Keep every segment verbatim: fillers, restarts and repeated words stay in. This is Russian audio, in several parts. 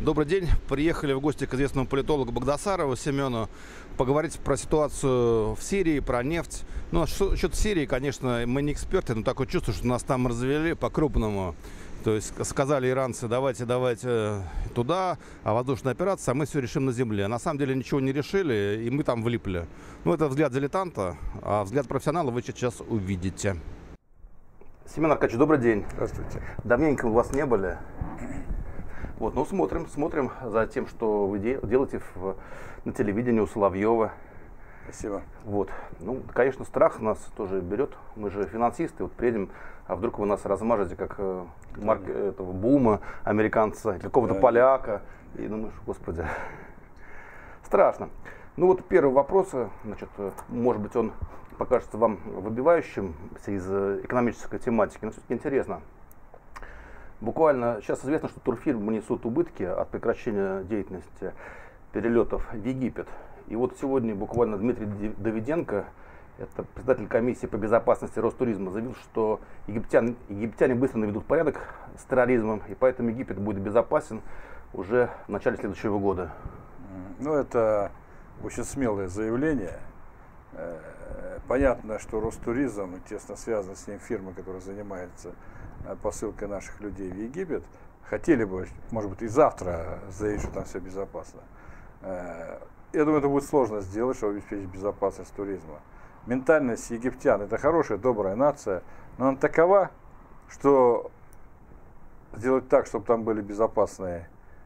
Добрый день. Приехали в гости к известному политологу Багдасарову Семену поговорить про ситуацию в Сирии, про нефть. Ну, что, насчет Сирии, конечно, мы не эксперты, но такое чувство, что нас там развели по-крупному. То есть сказали иранцы, давайте, давайте туда, а воздушная операция, а мы все решим на земле. На самом деле ничего не решили, и мы там влипли. Ну, это взгляд дилетанта, а взгляд профессионала вы сейчас увидите. Семен Аркадьевич, добрый день. Здравствуйте. Давненько у вас не были. Вот, ну, смотрим, смотрим за тем, что вы делаете в, на телевидении у Соловьева. Спасибо. Вот. Ну, конечно, страх нас тоже берет. Мы же финансисты. Вот приедем, а вдруг вы нас размажете, как э, марк, этого Бума, американца, какого-то да. поляка. И думаешь, господи, страшно. Ну вот первый вопрос, значит, может быть, он покажется вам выбивающим из экономической тематики, но все-таки интересно. Буквально сейчас известно, что турфирмы несут убытки от прекращения деятельности перелетов в Египет. И вот сегодня буквально Дмитрий Давиденко, это председатель комиссии по безопасности Ростуризма, заявил, что египтяне, египтяне быстро наведут порядок с терроризмом, и поэтому Египет будет безопасен уже в начале следующего года. Ну, это очень смелое заявление. Понятно, что Ростуризм тесно связан с ним фирмы, которая занимается посылкой наших людей в Египет. Хотели бы, может быть, и завтра заявить, что там все безопасно. Я думаю, это будет сложно сделать, чтобы обеспечить безопасность туризма. Ментальность египтян – это хорошая, добрая нация, но она такова, что сделать так, чтобы там были безопасные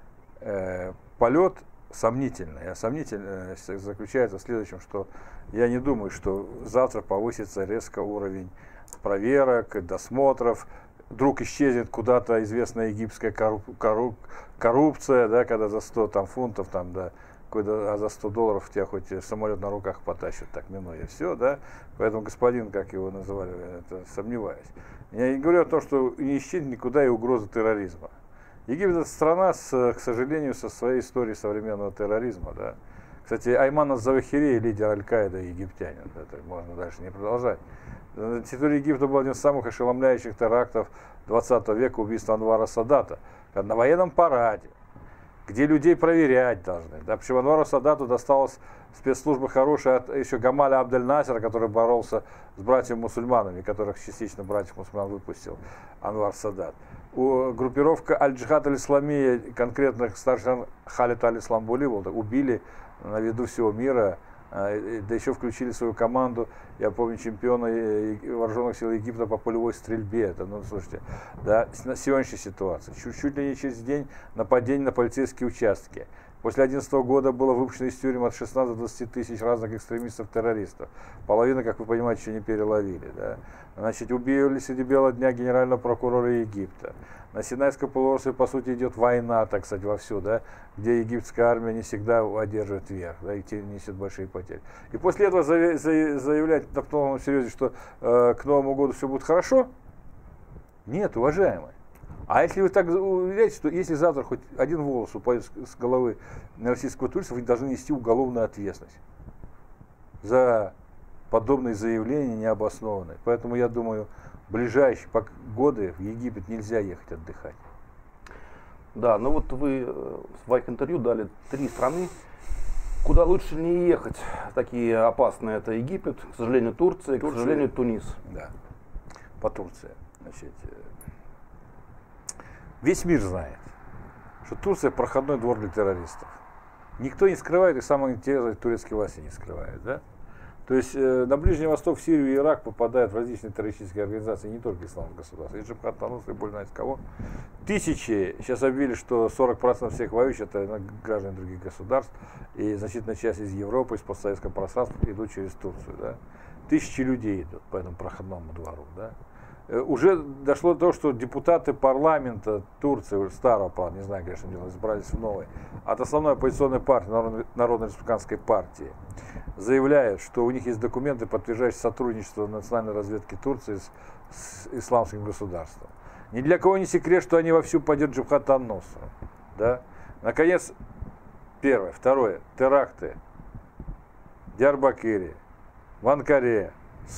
э, полет, сомнительно. А сомнительность заключается в следующем, что я не думаю, что завтра повысится резко уровень проверок, досмотров. Вдруг исчезнет куда-то известная египетская корруп, корруп, коррупция, да, когда за сто там, фунтов, там, да, а за сто долларов тебя хоть самолет на руках потащат, так минуя, и все, да. Поэтому господин, как его называли, это сомневаюсь. Я не говорю о том, что не исчезнет никуда и угроза терроризма. Египет – это страна, с, к сожалению, со своей историей современного терроризма, да. Кстати, Айман ас-Завахири, лидер Аль-Каиды, египтянин, это можно дальше не продолжать. На территории Египта был один из самых ошеломляющих терактов двадцатого века, убийство Анвара Садата, на военном параде, где людей проверять должны. Да, причем Анвару Садату досталась спецслужба хорошая от еще Гамаля Абдель-Насера, который боролся с братьями-мусульманами, которых частично братьев-мусульман выпустил Анвар Садат. У, группировка Аль-Джихад Аль-Исламия, конкретно старший Халид Аль-Ислам Буливал, убили на виду всего мира, да еще включили свою команду, я помню, чемпиона вооруженных сил Египта по полевой стрельбе. Это, ну, слушайте, да, сегодняшняя ситуация. Чуть-чуть ли не через день нападение на полицейские участки. После две тысячи одиннадцатого года было выпущено из тюрем от шестнадцати до двадцати тысяч разных экстремистов-террористов. Половина, как вы понимаете, еще не переловили. Да? Значит, убили среди бела дня генерального прокурора Египта. На Синайском полуострове, по сути, идет война, так сказать, вовсю, да, где египетская армия не всегда одерживает верх, да, и несет большие потери. И после этого заявлять на полном серьезе, что э, к Новому году все будет хорошо, нет, уважаемые. А если вы так уверяете, что если завтра хоть один волос упадет с головы российского туриста, вы должны нести уголовную ответственность за подобные заявления необоснованные. Поэтому я думаю, в ближайшие годы в Египет нельзя ехать отдыхать. Да, ну вот вы в своих интервью дали три страны, куда лучше не ехать. Такие опасные: это Египет, к сожалению, Турция, Турция. К сожалению, Тунис. Да, по Турции. Значит, весь мир знает, что Турция проходной двор для террористов. Никто не скрывает, и самое интересное, турецкие власти не скрывают, да? То есть э, на Ближний Восток, в Сирию и Ирак попадают различные террористические организации, не только исламское государство, и Джабхат ан-Нусра, и более знает кого. Тысячи, сейчас объявили, что сорок процентов всех воюющих это граждане других государств, и значительная часть из Европы, из постсоветского пространства идут через Турцию, да. Тысячи людей идут по этому проходному двору, да. Уже дошло до того, что депутаты парламента Турции, старого парламента, не знаю, конечно, избрались в новый, от основной оппозиционной партии, Народно-республиканской партии, заявляют, что у них есть документы, подтверждающие сотрудничество национальной разведки Турции с, с исламским государством. Ни для кого не секрет, что они вовсю поддерживают Джабхат ан-Нусра. Да? Наконец, первое. Второе. Теракты в Диарбакыре, в Анкаре,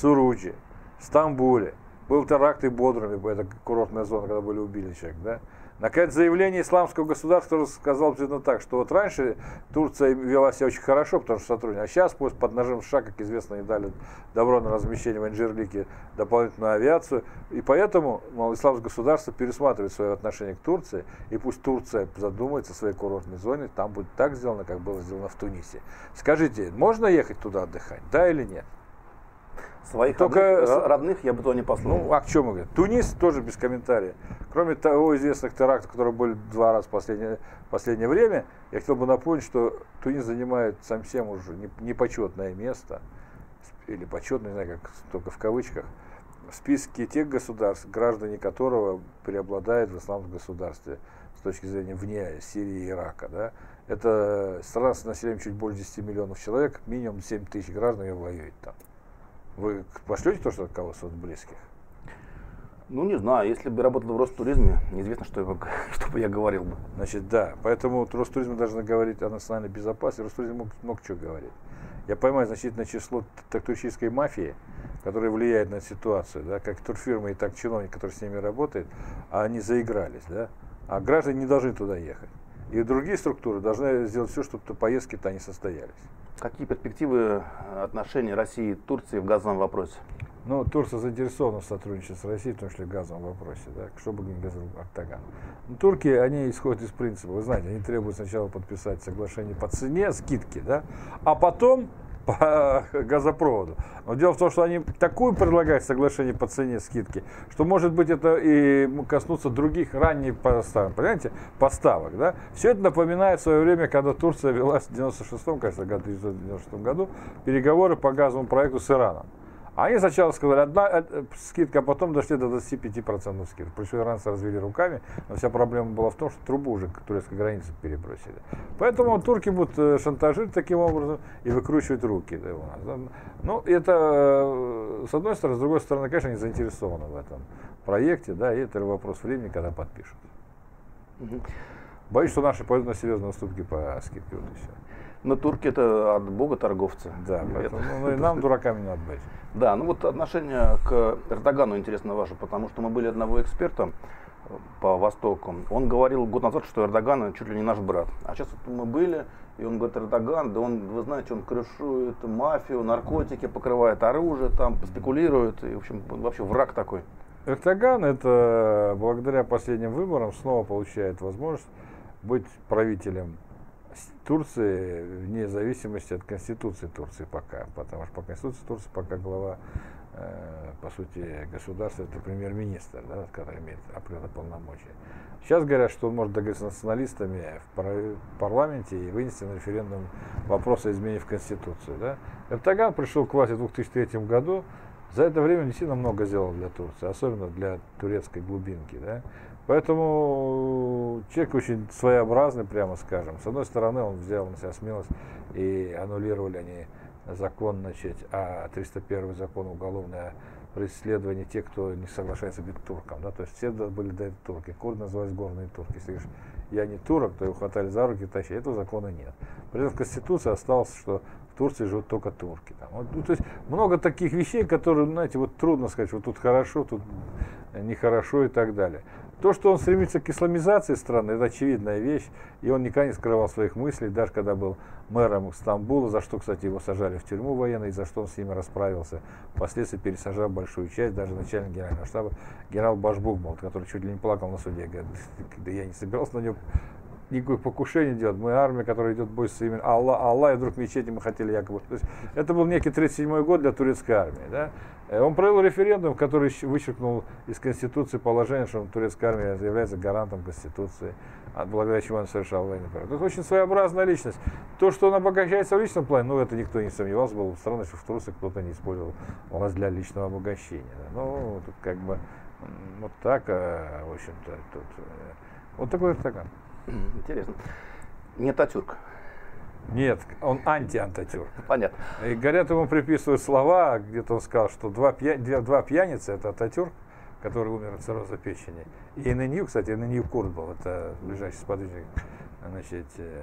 Суруджи, Стамбуле. Был теракт и в Бодруме, это курортная зона, когда были убили человек, да? Наконец, заявление исламского государства сказал примерно так, что вот раньше Турция вела себя очень хорошо, потому что сотрудничала, а сейчас под нажим США, как известно, они дали добро на размещение в Инжирлике дополнительную авиацию, и поэтому, мол, исламское государство пересматривает свое отношение к Турции, и пусть Турция задумается о своей курортной зоне, там будет так сделано, как было сделано в Тунисе. Скажите, можно ехать туда отдыхать, да или нет? Своих Только родных, родных я бы туда не послал. Ну, а к чему говорить? Тунис тоже без комментария. Кроме того известных терактов, которые были два раза в последнее, последнее время, я хотел бы напомнить, что Тунис занимает совсем уже непочетное место, или почетное, не знаю, как только в кавычках, в списке тех государств, граждане которого преобладают в исламском государстве с точки зрения вне Сирии и Ирака. Да? Это страна с населением чуть больше десяти миллионов человек, минимум семь тысяч граждан ее воюет там. Вы пошлете то, что кого-то своих близких? Ну, не знаю. Если бы я работал в Ростуризме, неизвестно, что, я, что бы я говорил бы. Значит, да. Поэтому вот Ростуризм должен говорить о национальной безопасности. Ростуризм мог, мог что говорить. Я понимаю значительное число турчийской мафии, которая влияет на ситуацию, да, как турфирмы и так чиновники, которые с ними работают, а они заигрались, да. А граждане не должны туда ехать. И другие структуры должны сделать все, чтобы поездки-то не состоялись. Какие перспективы отношений России и Турции в газовом вопросе? Ну, Турция заинтересована в сотрудничестве с Россией, в том числе в газовом вопросе, да, что бы ни говорил Эрдоган. Но турки, они исходят из принципа, вы знаете, они требуют сначала подписать соглашение по цене, скидки, да, а потом по газопроводу. Но дело в том, что они такую предлагают соглашение по цене, скидки, что, может быть, это и коснуться других ранних поставок, понимаете, поставок, да. Все это напоминает в свое время, когда Турция вела в девяносто шестом, кажется, году, девяносто шестом году переговоры по газовому проекту с Ираном. Они сначала сказали, одна скидка, а потом дошли до двадцати пяти процентов скидки. Причем иранцы развели руками, но вся проблема была в том, что трубу уже к турецкой границе перебросили. Поэтому турки будут шантажировать таким образом и выкручивать руки. Да, у нас. Ну, это с одной стороны, с другой стороны, конечно, они заинтересованы в этом проекте, да, и это вопрос времени, когда подпишут. Угу. Боюсь, что наши пойдут на серьезные уступки по скидке, вот и все. Но турки это от бога торговцы. Да, поэтому, ну, и нам дураками не надо быть. Да, ну вот отношение к Эрдогану интересно ваше, потому что мы были одного эксперта по Востоку. Он говорил год назад, что Эрдоган чуть ли не наш брат. А сейчас вот мы были, и он говорит, Эрдоган, да он, вы знаете, он крышует мафию, наркотики, покрывает оружие, там, спекулирует, и, в общем, он вообще враг такой. Эрдоган, это благодаря последним выборам снова получает возможность быть правителем Турции вне зависимости от Конституции Турции пока, потому что по Конституции Турции пока глава, э, по сути, государства это премьер-министр, да, который имеет определенные полномочия. Сейчас говорят, что он может договориться с националистами в парламенте и вынести на референдум вопрос о измене в Конституцию. Да. Эрдоган пришел к власти в две тысячи третьем году, за это время действительно много сделал для Турции, особенно для турецкой глубинки. Да. Поэтому человек очень своеобразный, прямо скажем. С одной стороны, он взял на себя смелость, и аннулировали они закон, значит, а триста первый закон уголовное преследование тех, кто не соглашается быть турком. Да? То есть все были до этого турки. Курды назывались горные турки. Если говоришь, я не турок, то его хватали за руки, тащили. Этого закона нет. При этом в Конституции осталось, что в Турции живут только турки. Там. Вот, ну, то есть много таких вещей, которые, знаете, вот трудно сказать, вот тут хорошо, тут нехорошо и так далее. То, что он стремится к исламизации страны, это очевидная вещь, и он никогда не скрывал своих мыслей, даже когда был мэром Стамбула, за что, кстати, его сажали в тюрьму военную, и за что он с ними расправился, впоследствии пересажав большую часть, даже начальник генерального штаба, генерал Башбугмал, который чуть ли не плакал на суде, говорит, да я не собирался на него никакое покушение делать, мы армия, которая идет в бой с именем Аллах, Аллах, и вдруг мечети мы хотели якобы. То есть это был некий тридцать седьмой год для турецкой армии. Да? Он провел референдум, который вычеркнул из Конституции положение, что турецкая армия является гарантом Конституции, благодаря чему он совершал военный период. Это очень своеобразная личность. То, что он обогащается в личном плане, ну это никто не сомневался, было странно, что в Турции кто-то не использовал власть для личного обогащения. Да? Ну, тут как бы вот так, в общем-то, тут вот такой Эрдоган. Интересно. Не Ататюрк. Нет, он анти-Ататюрк. Понятно. И говорят, ему приписывают слова, где-то он сказал, что два, пья... два пьяницы, это Ататюрк, который умер от цирроза печени. И эн эн ю, кстати, эн эн ю курд был, это ближайший сподвижник, значит,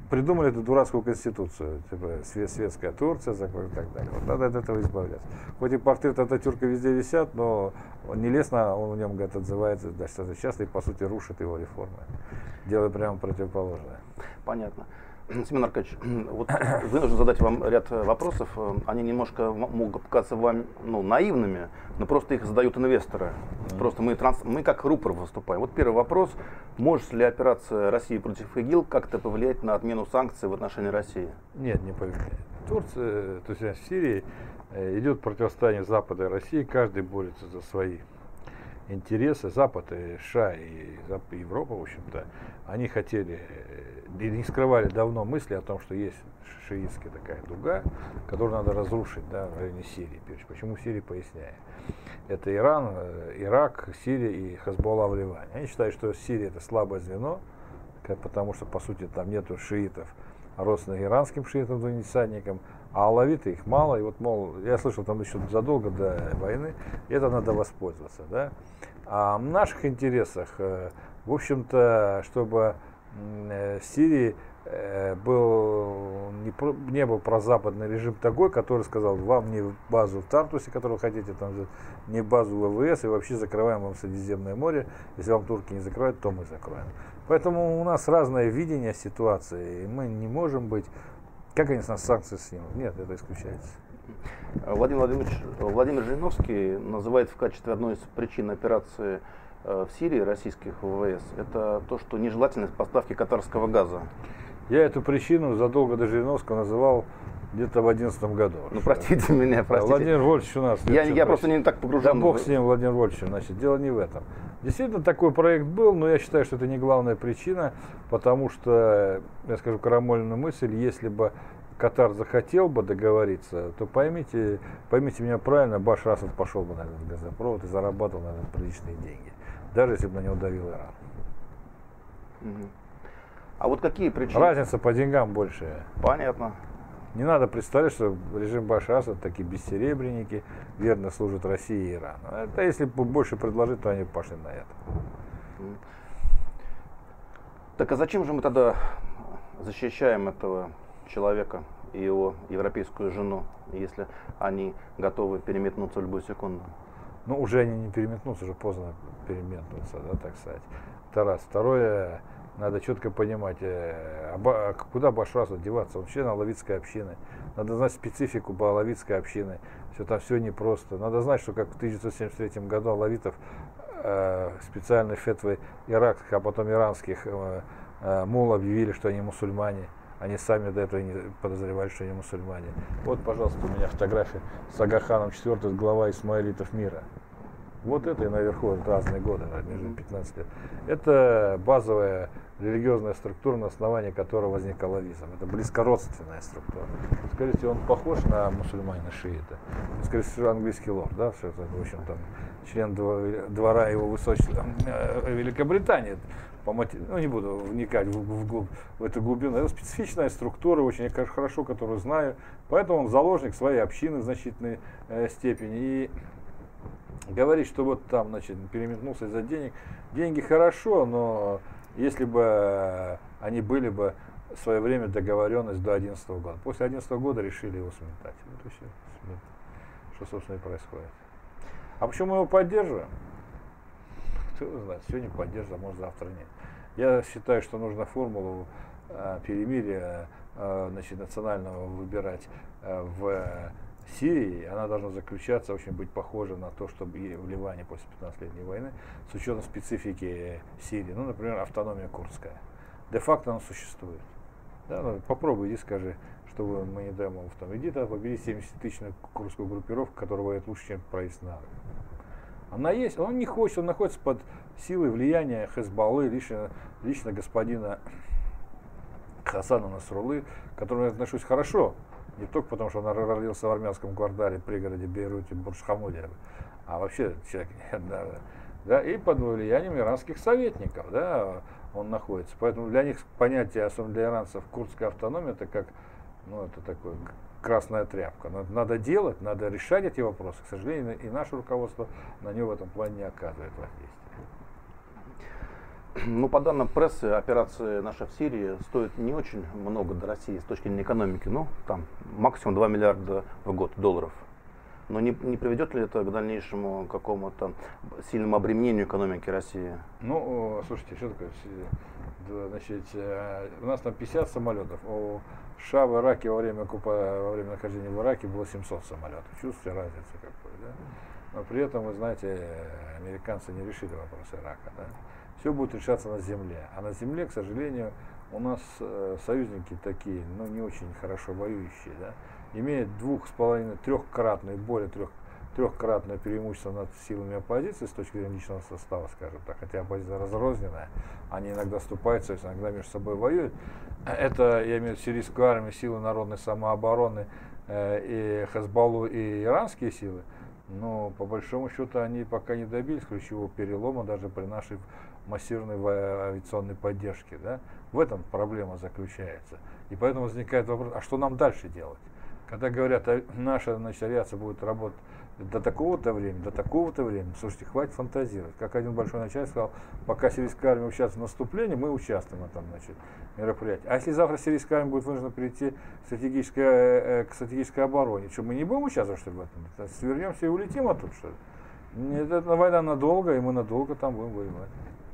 придумали эту дурацкую конституцию, типа свет, светская Турция, закон и так далее. Вот надо от этого избавляться. Хоть и портреты Ататюрка везде висят, но он нелестно, он в нем, говорит, отзывается достаточно часто и, по сути, рушит его реформы, делая прямо противоположное. Понятно. Семен Аркадьевич, вот вынужден задать вам ряд вопросов. Они немножко могут показаться вам ну, наивными, но просто их задают инвесторы. Mm-hmm. Просто мы, транс, мы как рупор выступаем. Вот первый вопрос. Может ли операция России против ИГИЛ как-то повлиять на отмену санкций в отношении России? Нет, не повлияет. Турция, то есть в Сирии идет противостояние Запада и России, каждый борется за свои интересы. Запад, и США и Европа, в общем-то, они хотели, и не скрывали давно мысли о том, что есть шиитская такая дуга, которую надо разрушить, да, в районе Сирии. Почему Сирия, поясняю. Это Иран, Ирак, Сирия и Хезболла в Ливане. Они считают, что Сирия это слабое звено, потому что, по сути, там нету шиитов, родственных иранским шиитам, двунесятникам, а алавиты их мало. И вот, мол, я слышал там еще задолго до войны, и это надо воспользоваться, да. А в наших интересах, в общем-то, чтобы в Сирии был, не, не был прозападный режим такой, который сказал, вам не базу в Тартусе, которую вы хотите, там, не базу ВВС, и вообще закрываем вам Средиземное море. Если вам турки не закроют, то мы закроем. Поэтому у нас разное видение ситуации, и мы не можем быть... Как они с нас санкции снимут? Нет, это исключается. Владимир Владимирович, Владимир Жириновский называет в качестве одной из причин операции в Сирии российских ВВС это то, что нежелательность поставки катарского газа. Я эту причину задолго до Жириновского называл где-то в две тысячи одиннадцатом году. Ну, простите меня, простите. Владимир Вольфович у нас... Я, я просто не так погружен. Да бог с ним, Владимир Вольфович, значит, дело не в этом. Действительно, такой проект был, но я считаю, что это не главная причина, потому что, я скажу крамольную мысль, если бы Катар захотел бы договориться, то поймите, поймите меня правильно, Башар Асад пошел бы на этот газопровод и зарабатывал на это приличные деньги, даже если бы на него давил Иран. Угу. А вот какие причины? Разница по деньгам большая. Понятно. Не надо представлять, что режим Башара Асада такие бессеребренники, верно служат России и Ирану. Это если больше предложить, то они пошли на это. Так а зачем же мы тогда защищаем этого человека и его европейскую жену, если они готовы переметнуться в любую секунду? Ну, уже они не переметнутся, уже поздно переметнуться, да, так сказать. Это раз. Второе, надо четко понимать, э, а куда Башар Асад деваться? Он член алавитской общины. Надо знать специфику алавитской общины. Все там все непросто. Надо знать, что как в тысяча девятьсот семьдесят третьем году алавитов э, специальной фетвой иракских, а потом иранских э, э, мул объявили, что они мусульмане. Они сами до этого не подозревали, что они мусульмане. Вот, пожалуйста, у меня фотография с Агаханом четвёртым, глава исмаилитов мира. Вот это и наверху, это разные годы, между пятнадцать лет. Это базовая религиозная структура, на основании которой возник алавизм. Это близкородственная структура. Скажите, он похож на мусульманина шиита? Скажите, английский лорд, да, что это, в общем, там, член двора его высочества Великобритании. По мотив... Ну, не буду вникать в, в, в, в эту глубину. Это специфичная структура, очень хорошо, которую знаю. Поэтому он заложник своей общины в значительной э, степени. И говорить, что вот там, значит, переметнулся из-за денег. Деньги хорошо, но если бы они были бы в свое время договоренность до две тысячи одиннадцатого года. После две тысячи одиннадцатого года решили его сметать. Вот и все. Что, собственно, и происходит. А почему мы его поддерживаем? Кто его знает, сегодня поддерживаем, а может завтра нет. Я считаю, что нужно формулу э, перемирия э, значит, национального выбирать э, в Сирии. Она должна заключаться, очень быть похожа на то, что в Ливане после пятнадцатилетней войны, с учетом специфики Сирии. Ну, например, автономия курдская. Де-факто она существует. Да, ну, попробуй, иди скажи, что мы не даем ему в том. Иди тогда побери семидесятитысячную курдскую группировку, которая воюет лучше, чем правительственная армия. Она есть, он не хочет, он находится под силой влияния Хезболлы, лично, лично господина Хасана Насруллы, к которому я отношусь хорошо. Не только потому, что он родился в армянском квартале, пригороде Бейруте, Бурдж-Хамуде, а вообще человек, да, да, и под влиянием иранских советников, да, он находится. Поэтому для них понятие, особенно для иранцев, курдская автономия, это как, ну, это такое красная тряпка. Надо, надо делать, надо решать эти вопросы. К сожалению, и наше руководство на него в этом плане не оказывает Ну, по данным прессы, операция наша в Сирии стоит не очень много для России с точки зрения экономики. Ну, там максимум два миллиарда в год долларов. Но не, не приведет ли это к дальнейшему какому-то сильному обременению экономики России? Ну, слушайте, что такое? Значит, у нас там пятьдесят самолетов. У США в Ираке во время, во время нахождения в Ираке было семьсот самолетов. Чувствуете разницу какую, да? Но при этом, вы знаете, американцы не решили вопрос Ирака. Да? Все будет решаться на земле. А на земле, к сожалению, у нас э, союзники такие, ну, не очень хорошо воюющие, да? Имеют двух с половиной, трехкратное, более трех, трехкратное преимущество над силами оппозиции с точки зрения личного состава, скажем так. Хотя оппозиция разрозненная, они иногда вступаются, иногда между собой воюют. Это, я имею в виду, сирийскую армию, силы народной самообороны, э, и Хезболлу, и иранские силы. Но по большому счету они пока не добились ключевого перелома даже при нашей массированной авиационной поддержке. Да? В этом проблема заключается. И поэтому возникает вопрос, а что нам дальше делать? Когда говорят, а наша, значит, авиация будет работать до такого-то времени, до такого-то времени, слушайте, хватит фантазировать. Как один большой начальник сказал, пока сирийская армия участвует в наступлении, мы участвуем в этом, значит, мероприятии. А если завтра сирийская армия будет вынуждена перейти к стратегической, э, к стратегической обороне, что мы не будем участвовать, что ли, в этом? Свернемся и улетим оттуда, что ли? Нет, это война надолго, и мы надолго там будем воевать.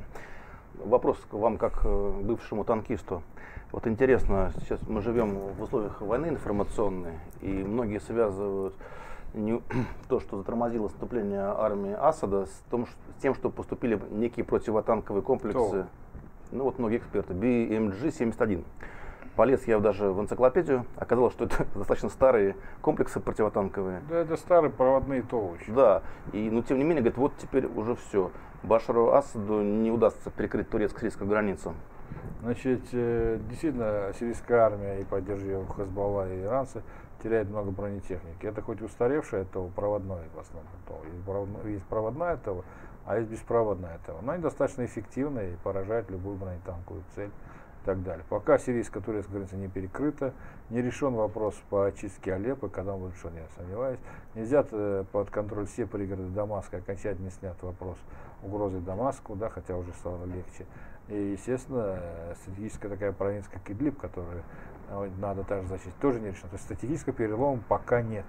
Вопрос к вам, как бывшему танкисту. Вот интересно, сейчас мы живем в условиях войны информационной, и многие связывают не, то, что затормозило наступление армии Асада, с, том, что, с тем, что поступили некие противотанковые комплексы, Кто? ну вот многие эксперты, би эм джи семьдесят один. Полез я даже в энциклопедию, оказалось, что это достаточно старые комплексы противотанковые. Да, это старые проводные товарищи. Да, и, но тем не менее, говорит, вот теперь уже все. Башару Асаду не удастся перекрыть турецко-сирийскую границу. Значит, действительно, сирийская армия и поддерживая Хезболла и иранцы теряет много бронетехники. Это хоть устаревшая ТО, проводное в основном ТО. Есть проводная ТО, а есть беспроводная ТО. Но они достаточно эффективны и поражают любую бронетанковую цель и так далее. Пока сирийско-турецкая граница не перекрыта, не решен вопрос по очистке Алеппо, когда он будет решен, я сомневаюсь. Нельзя под контроль все пригороды Дамаска, окончательно снят вопрос угрозы Дамаску, да, хотя уже стало легче. И, естественно, стратегическая такая провинция, как Идлиб, которую надо также защитить, тоже не решено. То есть стратегического перелома пока нет.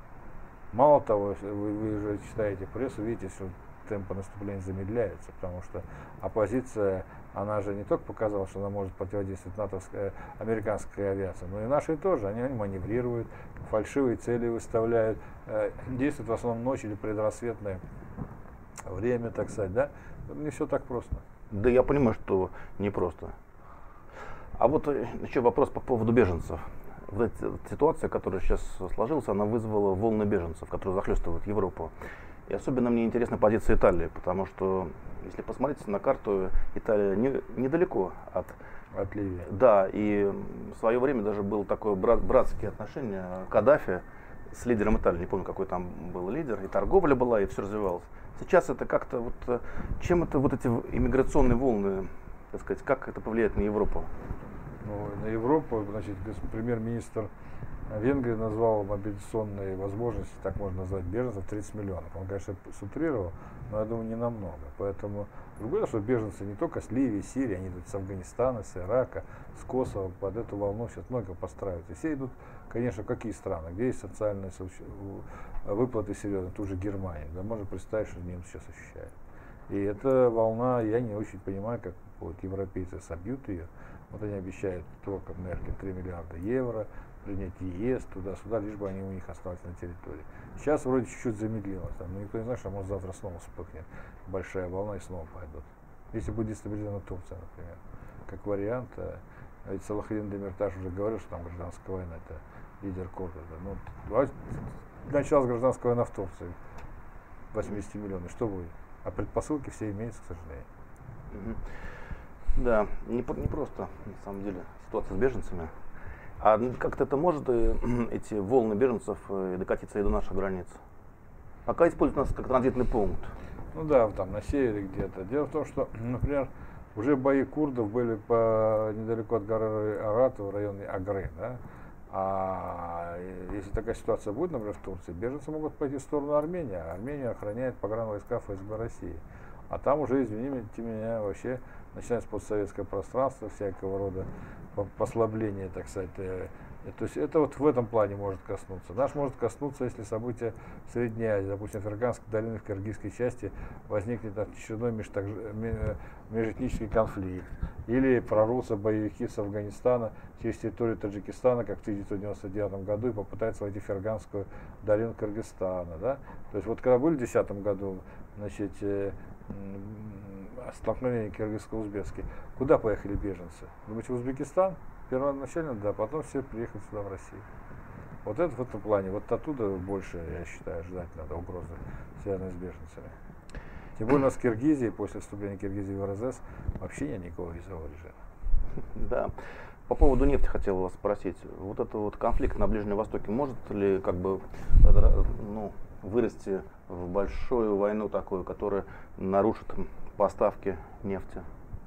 Мало того, вы, вы же читаете прессу, видите, что темпы наступления замедляются, потому что оппозиция, она же не только показала, что она может противодействовать натовской, американской авиации, но и нашей тоже. Они, они маневрируют, фальшивые цели выставляют, э, действуют в основном ночью или предрассветное время, так сказать, да? Не все так просто. Да я понимаю, что непросто. А вот еще вопрос по поводу беженцев. Вот эта ситуация, которая сейчас сложилась, она вызвала волны беженцев, которые захлестывают Европу. И особенно мне интересна позиция Италии, потому что, если посмотреть на карту, Италия не, недалеко от, от Ливии. Да, и в свое время даже было такое брат, братские отношения Каддафи с лидером Италии. Не помню, какой там был лидер, и торговля была, и все развивалось. Сейчас это как-то вот, чем это вот эти иммиграционные волны, так сказать, как это повлияет на Европу? Ну, на Европу, значит, премьер-министр Венгрии назвал мобилизационные возможности, так можно назвать, беженцев тридцать миллионов. Он, конечно, сутрировал, но я думаю, не намного. Поэтому другое, что беженцы не только с Ливии, Сирии, они идут с Афганистана, с Ирака, с Косово, под эту волну сейчас много постраивают. И все идут, конечно, в какие страны, где есть социальные выплаты серьезные, ту же Германию. Да, можно представить, что немцы сейчас ощущают. И эта волна, я не очень понимаю, как вот европейцы собьют ее. Вот они обещают, только Меркель, три миллиарда евро, принять ЕС туда-сюда, лишь бы они у них остались на территории. Сейчас вроде чуть-чуть замедлилось, там, но никто не знает, что может завтра снова вспыхнет большая волна и снова пойдут. Если будет дестабилизирована Турция, например, как вариант, ведь Салахидин Демиртаж уже говорил, что там гражданская война, это лидер Кордоба. Ну, началась гражданская война в Турции, восемьдесят миллионов, что будет? А предпосылки все имеются, к сожалению. Да, не, не просто, на самом деле, ситуация с беженцами. А как-то это может, эти волны беженцев, докатиться и до наших границ? Пока используют нас как транзитный пункт. Ну да, там на севере где-то. Дело в том, что, например, уже бои курдов были по, недалеко от горы Арат, в районе Агры. Да? А если такая ситуация будет, например, в Турции, беженцы могут пойти в сторону Армении. А Армению охраняет погранвойска ФСБ России. А там уже, извините меня, вообще начиная с постсоветского пространства, всякого рода послабления, так сказать. То есть это вот в этом плане может коснуться. Наш может коснуться, если события в Средней Азии, допустим, в Ферганской долине, в киргизской части возникнет очередной межэтнический конфликт, или прорвутся боевики с Афганистана через территорию Таджикистана, как в тысяча девятьсот девяносто девятом году, и попытаются войти в Ферганскую долину Кыргызстана. Да? То есть вот когда были в две тысячи десятом году, значит, столкновение киргизско-узбекские, куда поехали беженцы? Думаете, в Узбекистан? Первоначально, да, потом все приехали сюда, в Россию. Вот это в этом плане, вот оттуда больше, я считаю, ждать надо угрозы, связанные с беженцами. Тем более у нас в Киргизии, после вступления Киргизии в эр эс эс, вообще нет никакого визового режима. Да. По поводу нефти хотел вас спросить. Вот этот вот конфликт на Ближнем Востоке может ли как бы ну, вырасти в большую войну такую, которая нарушит поставки нефти?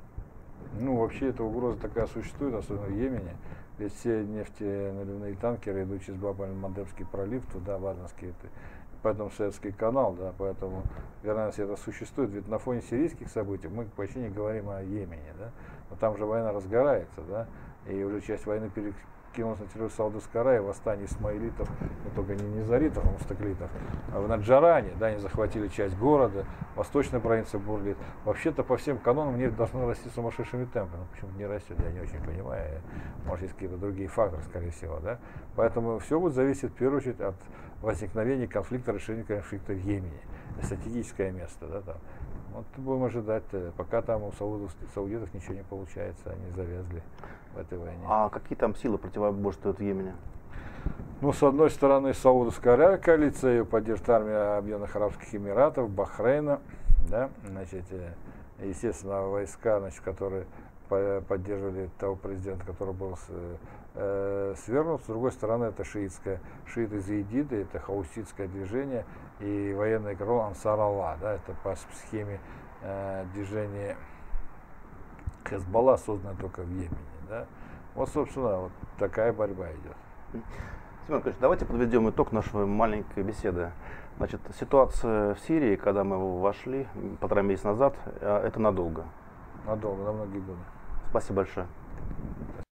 Ну, вообще эта угроза такая существует, особенно в Йемене. Ведь все нефтеналивные танкеры идут через Баб-аль-Мандебский пролив, туда, в Аденский, поэтому Суэцкий канал, да, поэтому вероятность это существует. Ведь на фоне сирийских событий мы почти не говорим о Йемене, да, но там же война разгорается, да, и уже часть войны перекинулась на территорию Саудовской Аравии, восстание исмаилитов, ну только не низаритов, а мустаклитов, а в Наджаране, да, они захватили часть города, восточная провинция бурлит. Вообще-то по всем канонам нефть должна расти сумасшедшими темпами, но почему-то не растет, я не очень понимаю, может есть какие-то другие факторы, скорее всего, да, поэтому все будет зависеть в первую очередь от возникновения конфликта, решения конфликта в Йемене, стратегическое место, да, там. Вот будем ожидать, пока там у саудов, саудитов ничего не получается, они завязли в этой войне. А какие там силы противоборствуют в Йемене? Ну, с одной стороны, Саудовская Аравия, коалиция, ее поддержит армия Объединенных Арабских Эмиратов, Бахрейна, да, значит, естественно, войска, значит, которые поддерживали того президента, который был с, э, свергнут. С другой стороны, это шиитское, шииты заидиды, это хауситское движение и военное крыло Ансар Аллах, да, это по схеме э, движения Хезболла, созданное только в Йемене. Да. Вот, собственно, вот такая борьба идет. Семен Николаевич, давайте подведем итог нашей маленькой беседы. Значит, ситуация в Сирии, когда мы вошли полтора месяца назад, это надолго. Надолго, на многие годы. Спасибо большое.